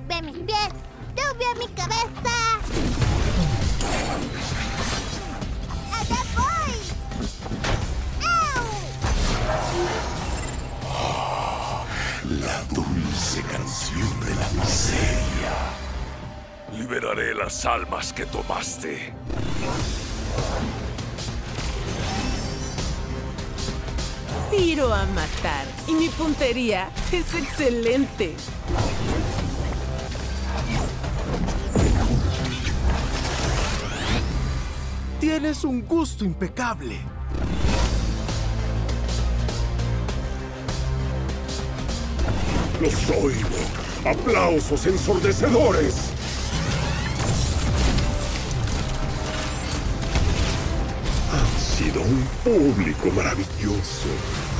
Ve mis pies, tú ve mi cabeza. ¡Allá voy! ¡Au! La dulce canción de la miseria. Liberaré las almas que tomaste. Tiro a matar y mi puntería es excelente. Tienes un gusto impecable. Los oigo. ¡Aplausos ensordecedores! Han sido un público maravilloso.